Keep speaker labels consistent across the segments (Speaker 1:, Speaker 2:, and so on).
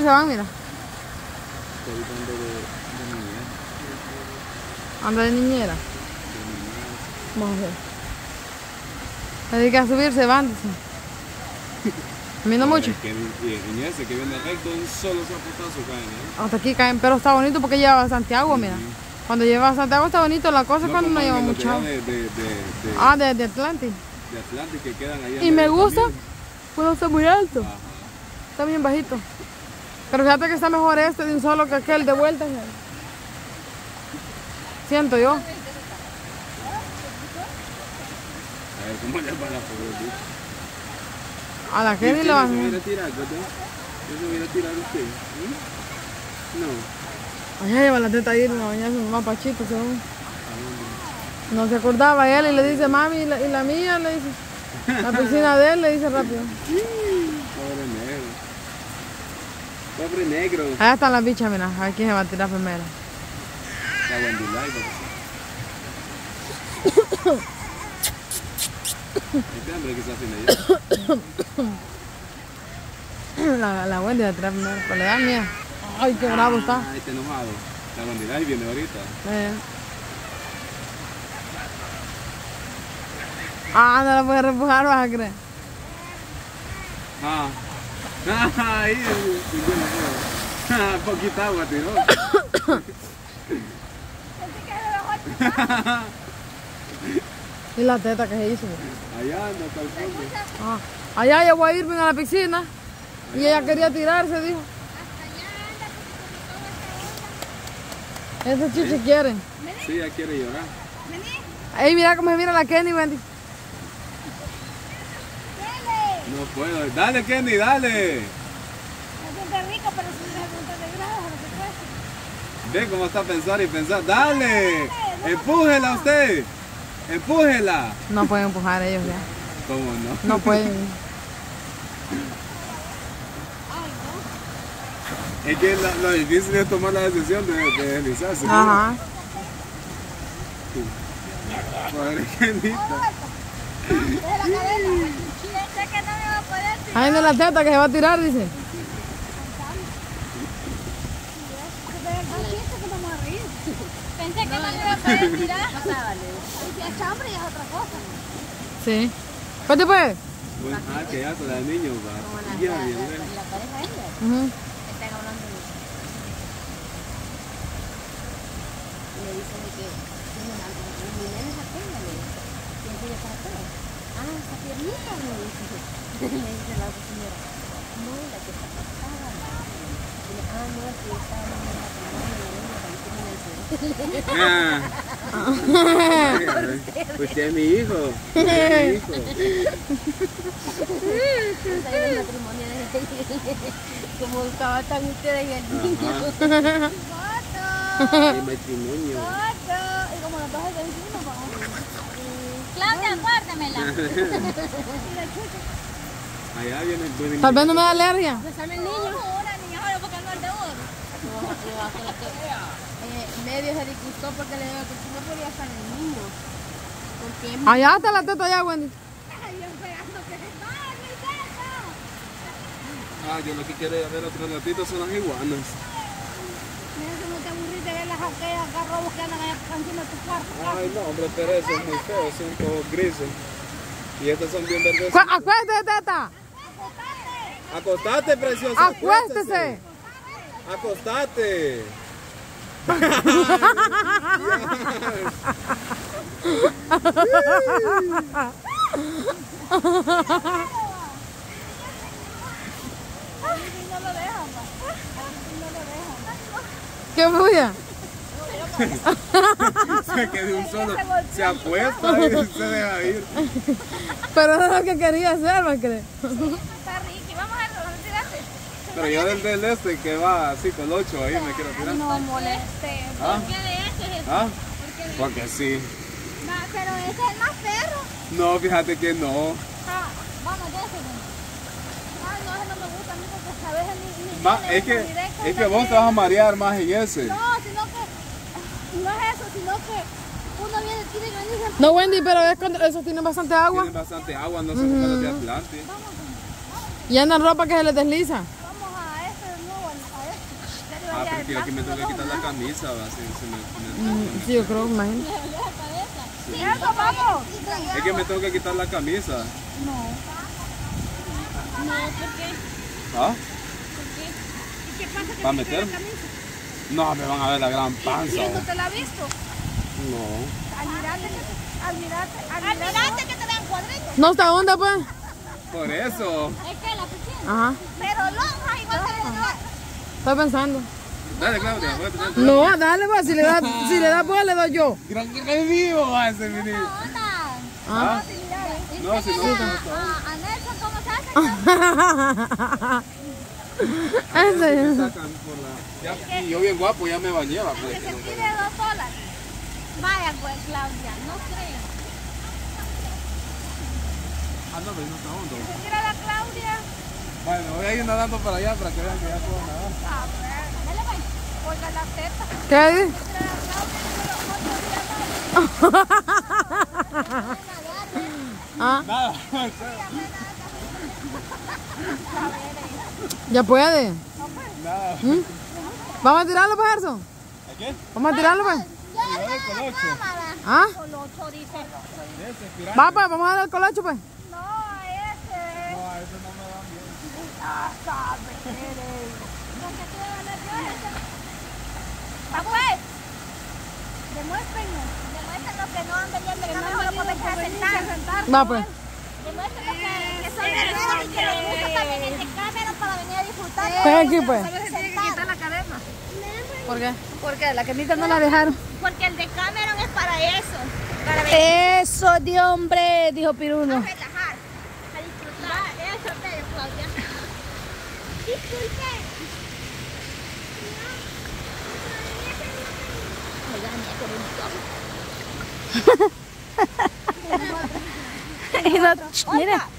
Speaker 1: se van, mira. Anda de niñera. Vamos a ver. Se dedica a subir, se van, dice. Camina mucho.
Speaker 2: En ese que viene recto, un solo zapotazo caen, ¿eh?
Speaker 1: Hasta aquí caen, pero está bonito porque lleva bastante agua, mira. Cuando lleva bastante agua está bonito, la cosa es cuando no lleva mucha agua. De Atlantic.
Speaker 2: De Atlantic que quedan ahí.
Speaker 1: Y me gusta, pues está muy alto. Ajá. Está bien bajito. Pero fíjate que está mejor este de un solo que aquel de vuelta. Siento yo.
Speaker 2: A ver, ¿cómo le va la pobre bicho?
Speaker 1: A la Kenny le van.
Speaker 2: ¿No se hubiera tirado, verdad? ¿No se hubiera tirado usted? No.
Speaker 1: Allá lleva la teta ahí, la bañarse un mapachito, según. No se acordaba él y le dice, mami, y la mía, le dice. La piscina de él, le dice rápido.
Speaker 2: Pobre negro. Pobre negro.
Speaker 1: Allá están las bichas, mira, a ver quién se va a tirar primero.
Speaker 2: La Wendy Live. Este hambre que se hace allá.
Speaker 1: La Wendy va a tirar primero, pero le da miedo. Ay, qué bravo está.
Speaker 2: Ay, está enojado. La Wendy Live viene ahorita.
Speaker 1: Ah, no la puedes repujar, vas a creer.
Speaker 2: Ahí, poquita agua tiró.
Speaker 1: Y la teta que se hizo.
Speaker 2: Allá anda hasta el fondo.
Speaker 1: Allá yo voy a irme a la piscina. Y ella quería tirarse, dijo. Ese chichi quiere.
Speaker 2: Sí, ella quiere llorar.
Speaker 1: Ey, mira cómo se mira la Kenny, Wendy.
Speaker 2: No puedo. Dale, Kenny, dale.
Speaker 3: Es rico, pero si me preguntas de grado, no se puede.
Speaker 2: Ve cómo está a pensar y pensar. ¡Dale! ¡Empújela usted! ¡Empújela!
Speaker 1: No pueden empujar ellos ya.
Speaker 2: ¿Cómo no?
Speaker 1: No pueden.
Speaker 2: Es que lo difícil es tomar la decisión de deslizarse.
Speaker 1: Ajá.
Speaker 2: Pobre Kenita.
Speaker 1: Ahí de la teta que se va a tirar, dice.
Speaker 3: Pensé que no me iba a poder tirar. Si es hambre ya es otra cosa.
Speaker 1: Sí. ¿Cuánto puede?
Speaker 2: Bueno, que ya con la niña va. Ya, bien,
Speaker 3: la pareja ella. Están hablando de eso. Y le dicen que mi nena es aquella, le dice. ¿Quién se le para todo? Esa piernita, me dice. Le dice la otra señora. No, la que está pasada. No, es que está en la
Speaker 2: Usted es mi hijo. Usted es mi hijo.
Speaker 3: Como buscaba tan ustedes y el niño.
Speaker 2: El matrimonio.
Speaker 3: Y como nos baja de encima, Claudia, guárdamela.
Speaker 2: Allá viene el buen.
Speaker 1: Tal vez no me da alergia.
Speaker 3: Besame el niño. Ahora, niña, ahora porque no es de oro. Medio se disgustó porque le digo que tú no podías estar el niño. Porque es
Speaker 1: Allá está la teta ya, Wendy.
Speaker 2: Yo lo que quiero ver otros ratitos son las iguanas.
Speaker 3: Mira, no te aburrís de ver las aquellas garrobos que andan allá encima de tu cuarto.
Speaker 2: Ay, no, hombre, pero eso es muy feo, son todos grises. Y estas son bien verdes.
Speaker 1: Acuéstese, teta.
Speaker 2: Acostate, preciosa.
Speaker 1: Acuéstese.
Speaker 2: Acostate.
Speaker 1: ¿Qué bulla?
Speaker 2: Que de un solo se acuesta y se deja ir.
Speaker 1: Pero era lo que quería hacer, ¿me crees?
Speaker 3: Está Ricky, vamos a retirarte.
Speaker 2: Pero yo del este que va así con 8 ahí me quiero tirar.
Speaker 3: No moleste.
Speaker 2: ¿Ah?
Speaker 3: ¿Por qué de ese?
Speaker 2: ¿Ah? Porque sí.
Speaker 3: Pero ese es el más perro.
Speaker 2: No, fíjate que no.
Speaker 3: Vamos, de ese. No, ese no me gusta a mí porque a veces ni
Speaker 2: Es que vos te vas a marear más en ese.
Speaker 3: No, sino que no es eso, sino que uno viene, tiene que venir.
Speaker 1: No, Wendy, pero es cuando esos tienen bastante agua.
Speaker 2: Tienen bastante agua, no son como los de Atlante.
Speaker 1: Y andan ropa que se les desliza.
Speaker 3: Vamos a este de nuevo,
Speaker 2: que yo aquí me tengo que quitar la camisa, ¿va?
Speaker 1: Sí, yo creo, imagínate.
Speaker 3: Sí, eso, vamos.
Speaker 2: Es que me tengo que quitar la camisa.
Speaker 3: No, ¿por qué?
Speaker 2: ¿Ah?
Speaker 3: ¿Y qué pasa que
Speaker 2: ¿Para
Speaker 3: te quita
Speaker 2: meter?
Speaker 3: la camisa?
Speaker 2: No, me van a ver la gran panza.
Speaker 3: ¿Y eso
Speaker 2: ¿va?
Speaker 3: te la has visto?
Speaker 2: No.
Speaker 3: Almirante que te vean cuadritos.
Speaker 1: ¿No está onda, pues?
Speaker 2: Por eso.
Speaker 3: Es que la piscina.
Speaker 1: Ajá.
Speaker 3: Pero lonja igual que la
Speaker 1: Estoy pensando.
Speaker 2: Dale, Claudia, voy a tener.
Speaker 1: No, dale, pues. Si le da, pues, le doy yo.
Speaker 2: Gran que vivo va ese menino.
Speaker 3: onda.
Speaker 2: ¿Ah? No, si no, no.
Speaker 3: A Nelson, ¿cómo se hace?
Speaker 1: Ese.
Speaker 2: Me sacan por la... Ya, y yo bien guapo, ya me bañé, va.
Speaker 3: Que se tire $2. Vaya pues, Claudia, no creo.
Speaker 2: Ah, no, pero no está hondo.
Speaker 3: Se tira la Claudia.
Speaker 2: Bueno, voy a ir nadando para allá para que vean que ya puedo nadar.
Speaker 3: A ver, dale, pues. Oiga la teta.
Speaker 1: ¿Qué dices?
Speaker 3: Tira la Claudia,
Speaker 1: Ah,
Speaker 2: Nada.
Speaker 1: ya puede.
Speaker 2: Nada.
Speaker 1: ¿Vamos a tirarlo, pues, Gerson?
Speaker 2: ¿A qué?
Speaker 1: ¿Vamos a tirarlo, pues?
Speaker 2: Yo de colocho.
Speaker 1: ¿Ah?
Speaker 3: Colocho, dice.
Speaker 2: Ese, pirata.
Speaker 1: Va, pues, vamos a darle el colocho, pues.
Speaker 3: No, a ese.
Speaker 2: No, a ese no me dan bien.
Speaker 3: Porque tú debes hablar yo, ese. Va, pues. Demuéstrenos. Demuéstrenos que no andan ya en el camino para poderse sentar.
Speaker 1: Va, pues.
Speaker 3: Demuéstrenos que son guerreros y que les gusta también el decámero para venir a disfrutar.
Speaker 1: Ven aquí, pues.
Speaker 3: Solo se tiene que quitar la cadena.
Speaker 1: ¿Por qué?
Speaker 3: Porque la camita no la dejaron. Porque el Decameron es para eso. Para venir
Speaker 4: Eso de hombre, dijo Piruno.
Speaker 3: a relajar, a disfrutar. Eso es bello, Claudia. Disculpe.
Speaker 4: Mira.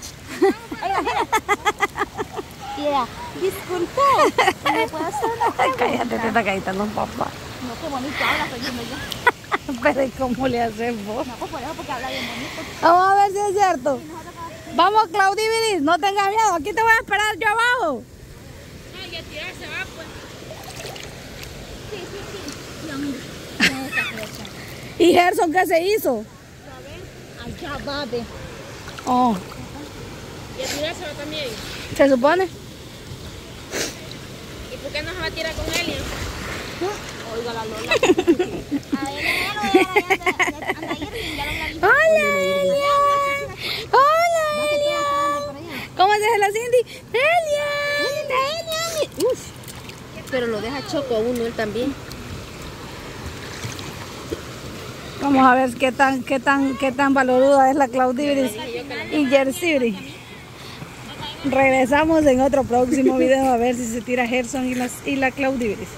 Speaker 3: Mira, disculpe. ¿Me puedo hacer una pregunta?
Speaker 4: Cállate, te está callando un papá.
Speaker 3: No, qué bonito habla, estoy viendo yo.
Speaker 4: Pero ¿y cómo le haces vos?
Speaker 3: No, pues por eso, porque habla bien bonito.
Speaker 4: Vamos a ver si es cierto. Vamos, Claudividis, no tengas miedo. Aquí te voy a esperar yo abajo.
Speaker 3: Ay, ya tirarse va, pues. Sí, sí, sí. Dios mío.
Speaker 4: ¿Y Gerson qué se hizo?
Speaker 3: Ay, ya va, ve.
Speaker 4: Oh,
Speaker 3: Y a tirarse va también.
Speaker 4: ¿se supone?
Speaker 3: ¿Y por qué no se va a tirar con él? Oiga la Lola. A él anda Irving, ya lo había visto.
Speaker 4: Hola, Elian. Hola, Elian. ¿Cómo se hace la Cindy? Elian.
Speaker 3: Uf. Pero lo deja choco a uno él también.
Speaker 4: Vamos a ver qué tan valoruda es la Claudividis y Jersey. Regresamos en otro próximo video a ver si se tira Gerson y la Claudividis.